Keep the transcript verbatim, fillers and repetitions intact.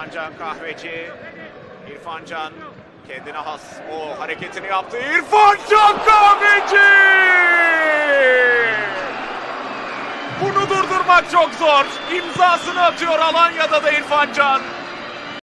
İrfan Can Kahveci. İrfan Can kendine has o hareketini yaptı. İrfan Can Kahveci! Bunu durdurmak çok zor. İmzasını atıyor Alanya'da da İrfan Can.